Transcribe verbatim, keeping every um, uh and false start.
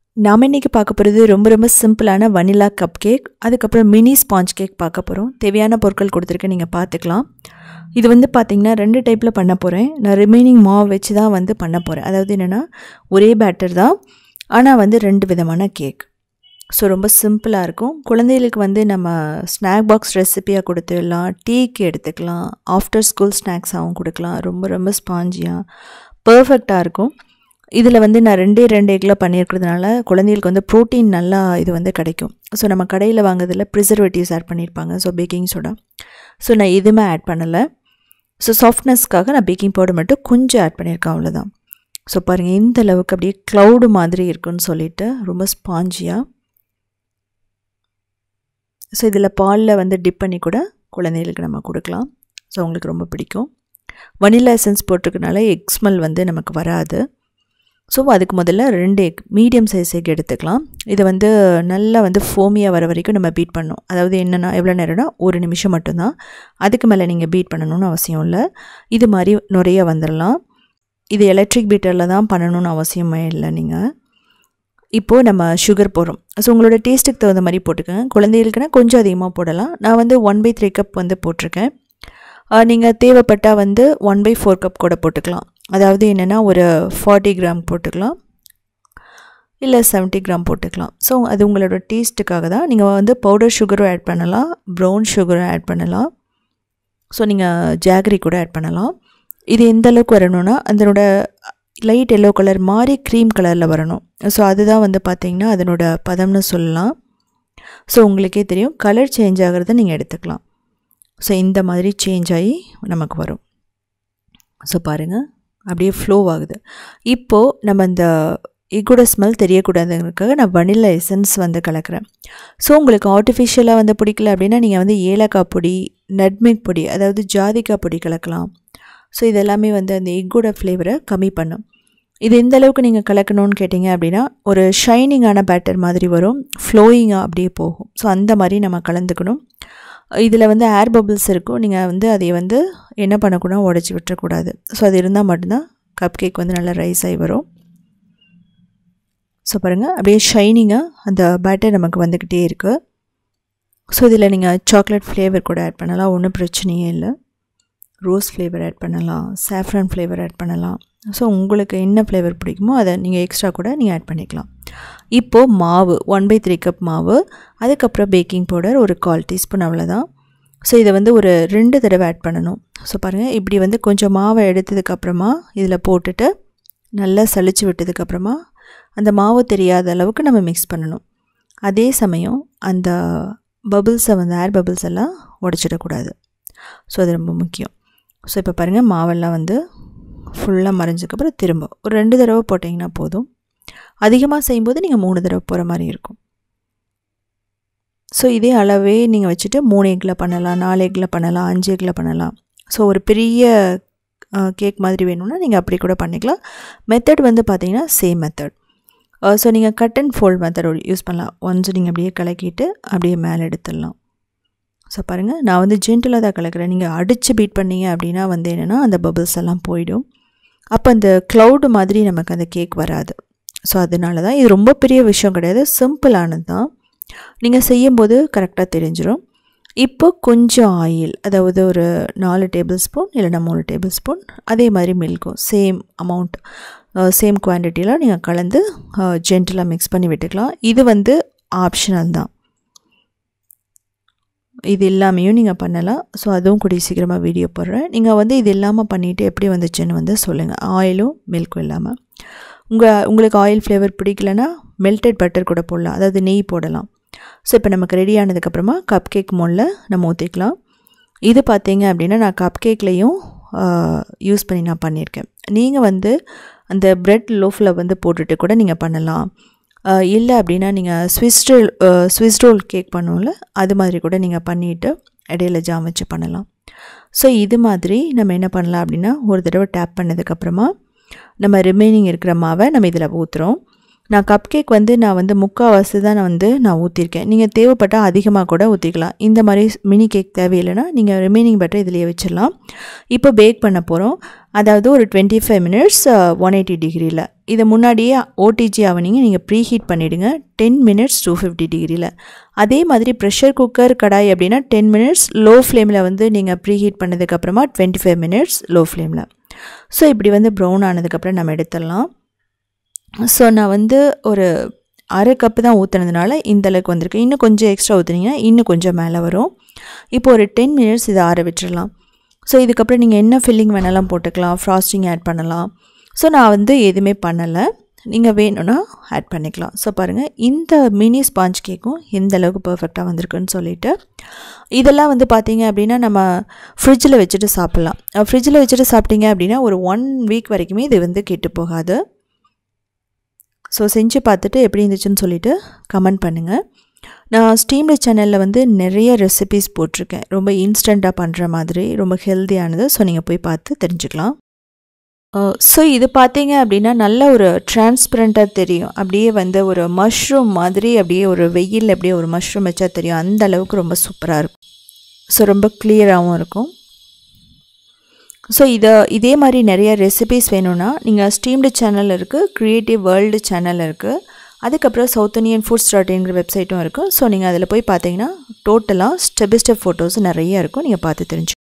நாம இன்னைக்கு பார்க்க போகிறது ரொம்ப ரொம்ப சிம்பிளான வனிலா கப் கேக், அதுக்கப்புறம் மினி ஸ்பாஞ்ச் கேக் பார்க்க போகிறோம். தேவையான பொருட்கள் கொடுத்துருக்கேன், நீங்கள் பார்த்துக்கலாம். இது வந்து பார்த்திங்கன்னா ரெண்டு டைப்பில் பண்ண போகிறேன். நான் ரிமைனிங் மாவு வச்சு தான் வந்து பண்ண போகிறேன். அதாவது என்னென்னா ஒரே பேட்டர் தான், ஆனால் வந்து ரெண்டு விதமான கேக். ஸோ ரொம்ப சிம்பிளாக இருக்கும். குழந்தைகளுக்கு வந்து நம்ம ஸ்நாக் பாக்ஸ் ரெசிப்பியாக கொடுத்துடலாம், டீக்கு எடுத்துக்கலாம், ஆஃப்டர் ஸ்கூல் ஸ்நாக்ஸாகவும் கொடுக்கலாம். ரொம்ப ரொம்ப ஸ்பாஞ்சியாக பர்ஃபெக்டாக இருக்கும். இதில் வந்து நான் ரெண்டே ரெண்டு எக்கில் பண்ணியிருக்கிறதுனால குழந்தைகளுக்கு வந்து ப்ரோட்டீன் நல்லா இது வந்து கிடைக்கும். ஸோ நம்ம கடையில் வாங்குறதுல ப்ரிசர்வேட்டிவ்ஸ் ஆட் பண்ணியிருப்பாங்க, ஸோ பேக்கிங் சோடா. ஸோ நான் எதுவுமே ஆட் பண்ணலை. ஸோ சாஃப்ட்னஸ்க்காக நான் பேக்கிங் பவுடர் மட்டும் கொஞ்சம் ஆட் பண்ணியிருக்கேன், அவ்வளோதான். ஸோ பாருங்கள், இந்த அளவுக்கு அப்படியே க்ளவுடு மாதிரி இருக்குன்னு சொல்லிட்டு ரொம்ப ஸ்பாஞ்சியாக. ஸோ இதில் பாலில் வந்து டிப் பண்ணி கூட குழந்தைகளுக்கு நம்ம கொடுக்கலாம். ஸோ அவங்களுக்கு ரொம்ப பிடிக்கும். வனிலா எசன்ஸ் போட்டிருக்கனால எக் ஸ்மெல் வந்து நமக்கு வராது. ஸோ அதுக்கு முதல்ல ரெண்டு எக், மீடியம் சைஸ் எக் எடுத்துக்கலாம். இதை வந்து நல்லா வந்து ஃபோமியாக வர வரைக்கும் நம்ம பீட் பண்ணணும். அதாவது என்னென்னா எவ்வளோ நேரம்னா ஒரு நிமிஷம் மட்டும்தான், அதுக்கு மேலே நீங்கள் பீட் பண்ணணும்னு அவசியம் இல்லை. இது மாதிரி நிறைய வந்துடலாம். இது எலக்ட்ரிக் பீட்டரில் தான் பண்ணணும்னு அவசியமே இல்லை. நீங்கள் இப்போது நம்ம சுகர் போடுறோம். ஸோ உங்களோட டேஸ்ட்டுக்கு தகுந்த மாதிரி போட்டுக்கோங்க. குழந்தைகளுக்குன்னா கொஞ்சம் அதிகமாக போடலாம். நான் வந்து ஒன் பை த்ரீ கப் வந்து போட்டிருக்கேன். நீங்கள் தேவைப்பட்டால் வந்து ஒன் பை ஃபோர் கப் கூட போட்டுக்கலாம். அதாவது என்னென்னா ஒரு ஃபார்ட்டி கிராம் போட்டுக்கலாம், இல்லை செவன்ட்டி கிராம் போட்டுக்கலாம். ஸோ அது உங்களோட டேஸ்ட்டுக்காக தான். நீங்கள் வந்து பவுடர் சுகரும் ஆட் பண்ணலாம், ப்ரௌன் சுகரும் ஆட் பண்ணலாம். ஸோ நீங்கள் ஜாகரி கூட ஆட் பண்ணலாம். இது எந்த அளவுக்கு வரணும்னா அதனோட லைட் எல்லோ கலர் மாதிரி க்ரீம் கலரில் வரணும். ஸோ அதுதான் வந்து பார்த்திங்கன்னா அதனோட பதம்னு சொல்லலாம். ஸோ உங்களுக்கே தெரியும், கலர் சேஞ்ச் ஆகிறத நீங்கள் எடுத்துக்கலாம். ஸோ இந்த மாதிரி சேஞ்ச் ஆகி நமக்கு வரும். ஸோ பாருங்கள், அப்படியே ஃப்ளோ ஆகுது. இப்போது நம்ம இந்த எக்கோட ஸ்மெல் தெரியக்கூடாதுங்கிறதுக்காக நான் வனிலா எசன்ஸ் வந்து கலக்கிறேன். ஸோ உங்களுக்கு ஆர்டிஃபிஷியலாக வந்து பிடிக்கல அப்படின்னா நீங்கள் வந்து ஏலக்காய் பொடி, நட்மிக் பொடி, அதாவது ஜாதிக்காய் பொடி கலக்கலாம். ஸோ இதெல்லாமே வந்து அந்த எக்கோட ஃப்ளேவரை கம்மி பண்ணும். இது எந்த அளவுக்கு நீங்கள் கலக்கணும்னு கேட்டிங்க அப்படின்னா ஒரு ஷைனிங்கான பேட்டர் மாதிரி வரும், ஃப்ளோயிங்காக அப்படியே போகும். ஸோ அந்த மாதிரி நம்ம கலந்துக்கணும். இதில் வந்து ஏர் பபிள்ஸ் இருக்கும், நீங்கள் வந்து அதை வந்து என்ன பண்ணக்கூடாது, உடச்சி விட்டுறக்கூடாது. ஸோ அது இருந்தால் மட்டும்தான் கப் கேக் வந்து நல்லா ரைஸ் ஆகி வரும். ஸோ பாருங்கள், அப்படியே ஷைனிங்காக அந்த பேட்டர் நமக்கு வந்துக்கிட்டே இருக்குது. ஸோ இதில் நீங்கள் சாக்லேட் ஃப்ளேவர் கூட ஆட் பண்ணலாம், ஒன்றும் பிரச்சனையே இல்லை. ரோஸ் ஃப்ளேவர் ஆட் பண்ணலாம், சாஃப்ரான் ஃப்ளேவர் ஆட் பண்ணலாம். ஸோ உங்களுக்கு என்ன ஃப்ளேவர் பிடிக்குமோ அதை நீங்கள் எக்ஸ்ட்ரா கூட நீங்கள் ஆட் பண்ணிக்கலாம். இப்போது மாவு ஒன் பை த்ரீ கப் மாவு, அதுக்கப்புறம் பேக்கிங் பவுடர் ஒரு கால் டீஸ்பூன், அவ்வளோதான். ஸோ இதை வந்து ஒரு ரெண்டு தடவை ஆட் பண்ணணும். ஸோ பாருங்கள், இப்படி வந்து கொஞ்சம் மாவை எடுத்ததுக்கப்புறமா இதில் போட்டுட்டு நல்லா சளிச்சு விட்டதுக்கப்புறமா அந்த மாவு தெரியாத அளவுக்கு நம்ம மிக்ஸ் பண்ணணும். அதே சமயம் அந்த பபிள்ஸை வந்து ஏர் பபிள்ஸ் எல்லாம் உடச்சிடக்கூடாது. ஸோ அது ரொம்ப முக்கியம். ஸோ இப்போ பாருங்கள், மாவெல்லாம் வந்து ஃபுல்லாக மறைஞ்சதுக்கப்புறம் திரும்ப ஒரு ரெண்டு தடவை போட்டிங்கன்னா போதும். அதிகமாக செய்யும்போது நீங்கள் மூணு தடவை போகிற மாதிரி இருக்கும். ஸோ இதே அளவே நீங்கள் வச்சுட்டு மூணு எக்கில் பண்ணலாம், நாலு எக்கில் பண்ணலாம், அஞ்சு எக்கில் பண்ணலாம். ஸோ ஒரு பெரிய கேக் மாதிரி வேணும்னா நீங்கள் அப்படி கூட பண்ணிக்கலாம். மெத்தட் வந்து பார்த்திங்கன்னா சேம் மெத்தட். ஸோ நீங்கள் cut and fold method use பண்ணலாம். ஒன்ஸ் நீங்கள் அப்படியே கலக்கிட்டு அப்படியே மேலே எடுத்துடலாம். ஸோ பாருங்கள், நான் வந்து ஜென்டிலாக தான் கலக்கிறேன். நீங்கள் அடித்து பீட் பண்ணிங்க அப்படின்னா வந்து என்னென்னா அந்த பபிள்ஸ் எல்லாம் போயிடும். அப்போ அந்த க்ளவுடு மாதிரி நமக்கு அந்த கேக் வராது. ஸோ அதனால தான் இது ரொம்ப பெரிய விஷயம் கிடையாது, சிம்பிளானது தான். நீங்கள் செய்யும்போது கரெக்டாக தெரிஞ்சிடும். இப்போ கொஞ்சம் ஆயில், அதாவது ஒரு நாலு டேபிள் ஸ்பூன் இல்லைனா மூணு டேபிள் ஸ்பூன், அதே மாதிரி மில்க்கும் சேம் அமௌண்ட், சேம் குவான்டிட்டியில் நீங்கள் கலந்து ஜென்டிலாக மிக்ஸ் பண்ணி விட்டுக்கலாம். இது வந்து ஆப்ஷனல் தான். இது எல்லாமையும் நீங்கள் பண்ணலாம். ஸோ அதுவும் கூடிய சீக்கிரமாக வீடியோ போடுறேன். நீங்கள் வந்து இது இல்லாமல் பண்ணிவிட்டு எப்படி வந்துச்சுன்னு வந்து சொல்லுங்கள், ஆயிலும் மில்க்கும் இல்லாமல். உங்கள் உங்களுக்கு ஆயில் ஃப்ளேவர் பிடிக்கலன்னா மெல்டட் பட்டர் கூட போடலாம், அதாவது நெய் போடலாம். ஸோ இப்போ நமக்கு ரெடி ஆனதுக்கப்புறமா கப் கேக் மோல்டில் நம்ம ஊற்றிக்கலாம். இது பார்த்தீங்க அப்படின்னா நான் கப் கேக்லேயும் யூஸ் பண்ணி நான் பண்ணியிருக்கேன். நீங்கள் வந்து அந்த ப்ரெட் லோஃபில் வந்து போட்டுட்டு கூட நீங்கள் பண்ணலாம். இல்லை அப்படின்னா நீங்கள் Swiss roll Swiss roll cake பண்ணுவோம்ல, அது மாதிரி கூட நீங்கள் பண்ணிவிட்டு இடையில ஜாம் வச்சு பண்ணலாம். ஸோ இது மாதிரி நம்ம என்ன பண்ணலாம் அப்படின்னா ஒரு தடவை டேப் பண்ணதுக்கப்புறமா நம்ம ரிமைனிங் இருக்கிற மாவை நம்ம இதில் ஊற்றுறோம். நான் கப் கேக் வந்து நான் வந்து முக்கால்வாசி தான் நான் வந்து நான் ஊற்றிருக்கேன். நீங்கள் தேவைப்பட்டால் அதிகமாக கூட ஊற்றிக்கலாம். இந்த மாதிரி மினி கேக் தேவையில்லைன்னா நீங்கள் ரிமைனிங் பட்டர் இதிலேயே வச்சிடலாம். இப்போ பேக் பண்ண போகிறோம். அதாவது ஒரு twenty five minutes one eighty டிகிரியில். இதை முன்னாடியே ஓடிஜி ஆவனிங்க நீங்கள் ப்ரீ ஹீட் பண்ணிவிடுங்க. டென் மினிட்ஸ் டூ ஃபிஃப்டி டிகிரியில். அதே மாதிரி ப்ரெஷர் குக்கர் கடாய் அப்படின்னா டென் மினிட்ஸ் லோ ஃப்ளேமில் வந்து நீங்கள் ப்ரீ ஹீட் பண்ணதுக்கப்புறமா டுவெண்ட்டி ஃபைவ் மினிட்ஸ் லோ ஃப்ளேமில். ஸோ இப்படி வந்து ப்ரௌன் ஆனதுக்கப்புறம் நம்ம எடுத்துடலாம். ஸோ நான் வந்து ஒரு அரை கப்பு தான் ஊற்றுனதுனால இந்தளவுக்கு வந்திருக்கு. இன்னும் கொஞ்சம் எக்ஸ்ட்ரா ஊற்றுனீங்கன்னா இன்னும் கொஞ்சம் மேலே வரும். இப்போ ஒரு டென் மினிட்ஸ் இதை ஆற விட்டுடலாம். ஸோ இதுக்கப்புறம் நீங்கள் என்ன ஃபில்லிங் வேணாலும் போட்டுக்கலாம், ஃப்ராஸ்டிங் ஆட் பண்ணலாம். ஸோ நான் வந்து எதுவுமே பண்ணலை, நீங்கள் வேணும்னா ஆட் பண்ணிக்கலாம். ஸோ பாருங்கள் இந்த மினி ஸ்பாஞ்ச் கேக்கும் எந்த அளவுக்கு பர்ஃபெக்டாக வந்திருக்குன்னு சொல்லிட்டு. இதெல்லாம் வந்து பார்த்தீங்க அப்படின்னா நம்ம ஃப்ரிட்ஜில் வச்சுட்டு சாப்பிட்லாம். ஃப்ரிட்ஜில் வச்சுட்டு சாப்பிட்டீங்க அப்படின்னா ஒரு ஒன் வீக் வரைக்குமே இது வந்து கெட்டு போகாது. ஸோ செஞ்சு பார்த்துட்டு எப்படி இருந்துச்சுன்னு சொல்லிவிட்டு கமெண்ட் பண்ணுங்கள். நான் ஸ்டீம்டு சேனலில் வந்து நிறைய ரெசிபீஸ் போட்டிருக்கேன், ரொம்ப இன்ஸ்டண்ட்டாக பண்ணுற மாதிரி, ரொம்ப ஹெல்த்தியானது. ஸோ நீங்கள் போய் பார்த்து தெரிஞ்சுக்கலாம். ஸோ இது பார்த்தீங்க அப்படின்னா நல்ல ஒரு டிரான்ஸ்பரண்ட்டாக தெரியும். அப்படியே வந்து ஒரு மஷ்ரூம் மாதிரி, அப்படியே ஒரு வெயில் அப்படியே ஒரு மஷ்ரூம் வச்சா தெரியும். அந்த அளவுக்கு ரொம்ப சூப்பராக இருக்கும். ஸோ ரொம்ப கிளியராகவும் இருக்கும். ஸோ இதை இதே மாதிரி நிறைய ரெசிபீஸ் வேணும்னா நீங்கள் ஸ்டீம்டு சேனல் இருக்குது, க்ரியேட்டிவ் வேர்ல்டு சேனல் இருக்குது, அதுக்கப்புறம் சவுத் இண்டியன் ஃபுட்ஸ் டாட் இன்ங்கிற வெப்சைட்டும் இருக்குது. ஸோ நீங்கள் அதில் போய் பார்த்தீங்கன்னா டோட்டலாக ஸ்டெப் பை ஸ்டெப் ஃபோட்டோஸ் நிறைய இருக்கும், நீங்கள் பார்த்து தெரிஞ்சு